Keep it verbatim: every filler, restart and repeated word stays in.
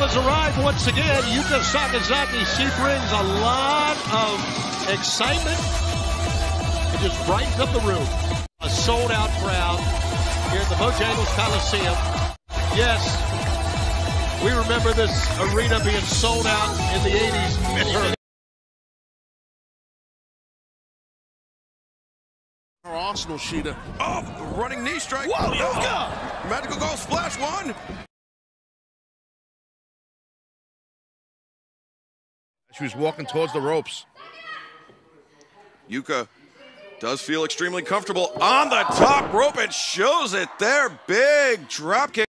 has arrived once again. Yuka Sakazaki. She brings a lot of excitement. It just brightens up the room. A sold-out crowd here at the Bojangles Coliseum. Yes, we remember this arena being sold out in the eighties. Arsenal Sheeta. Oh, running knee strike. Whoa, Yuka! Oh, magical goal splash one. She was walking towards the ropes. Yuka does feel extremely comfortable on the top rope and shows it there. Big drop kick.